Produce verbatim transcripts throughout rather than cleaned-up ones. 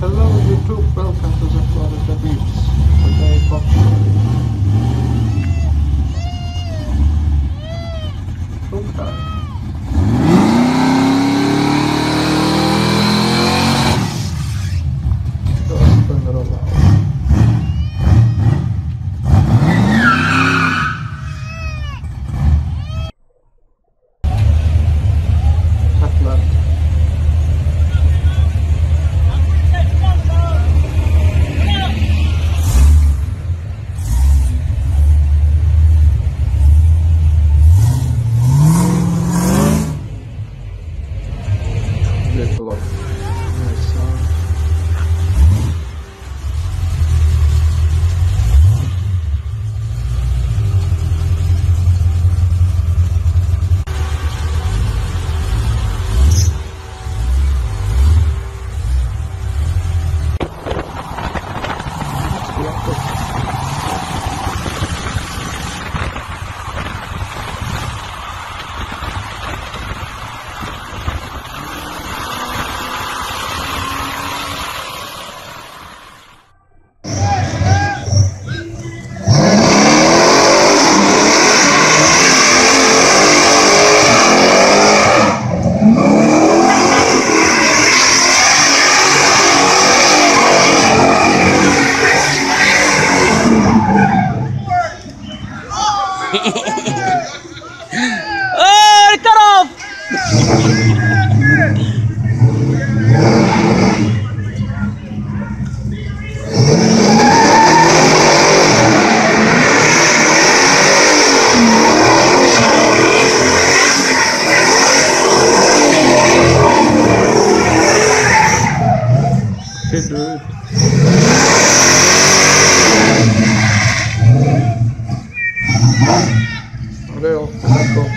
Hello YouTube, welcome to the Florida Beach. Today popular. Okay. Just a little while. At left. Little of nice sound. Oh, cut off! Hey dude. Real, let's go.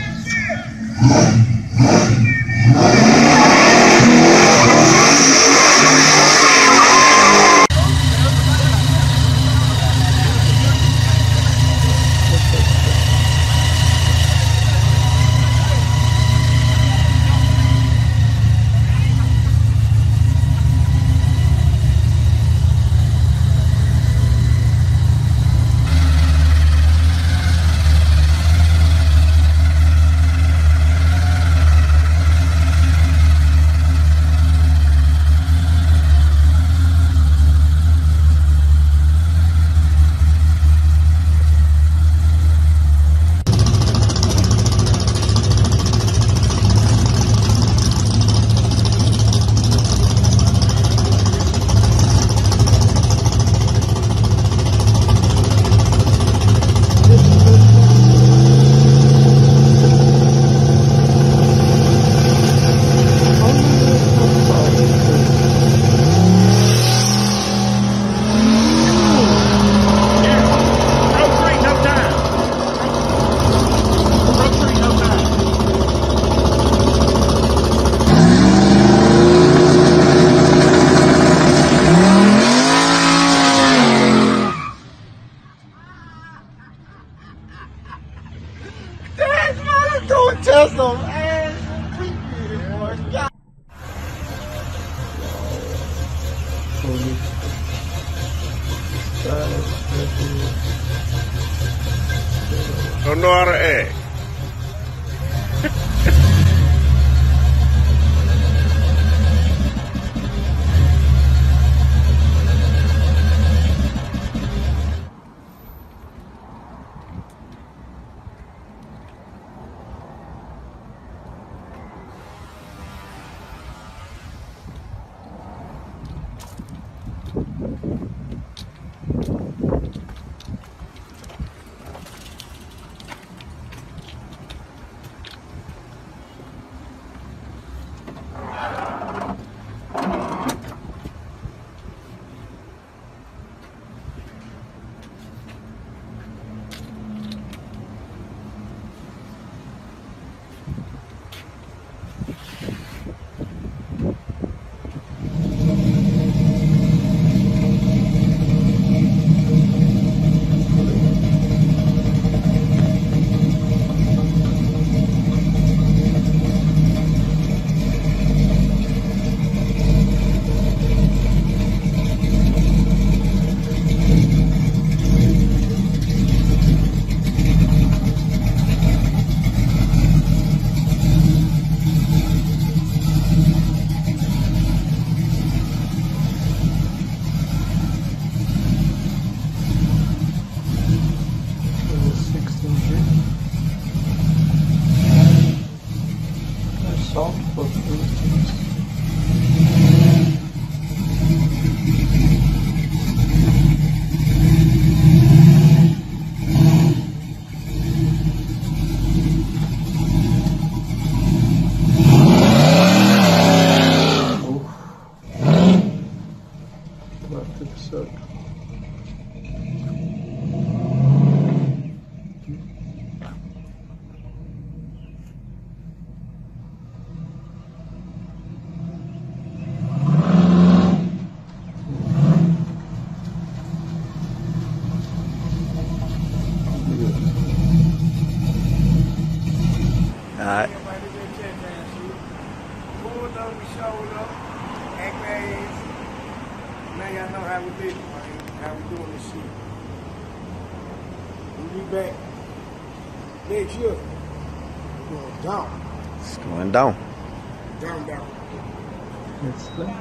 Don't test them, ass. Creepy, boy. God. Don't know how to act. Quarto episódio. Alright. Pulled up, we showed up, act ass. Now y'all know how we did it, man. How we doing this shit. We'll be back next year. We're going down. It's going down. Down, down. Let's play.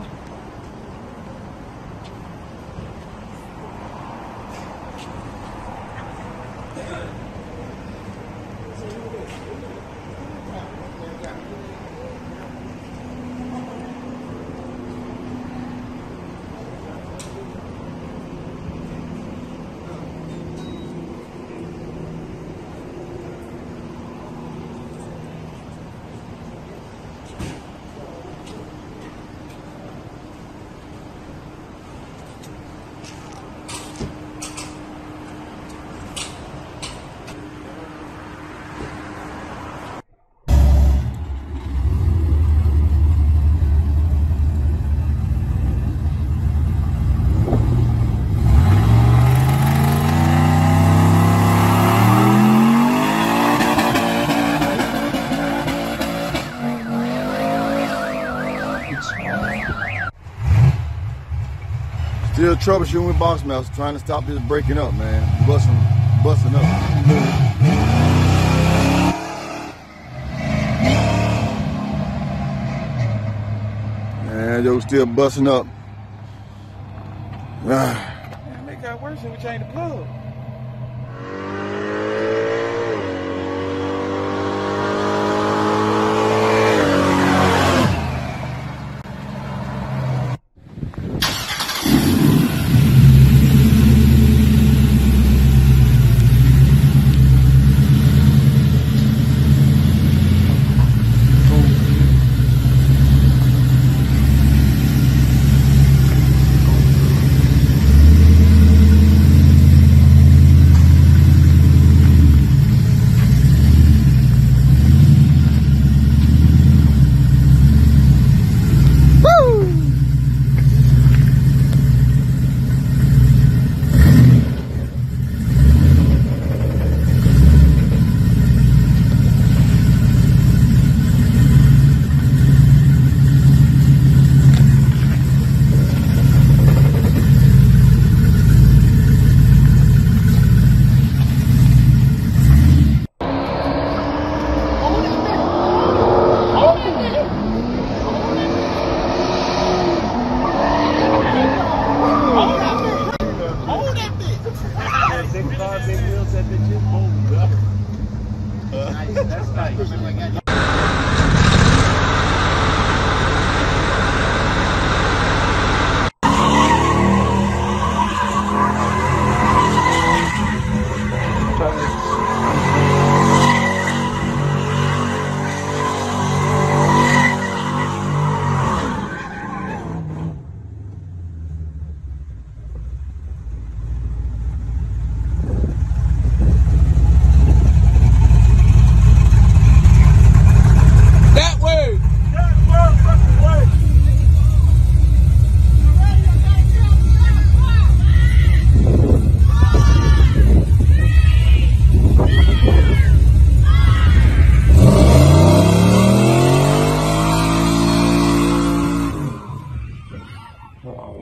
Still troubleshooting with box mounts, trying to stop this breaking up, man. Busting, busting up. And they still busting up. Man, they got worse when we changed the plug.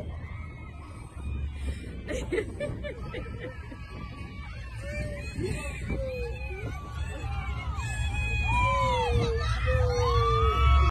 Yeah.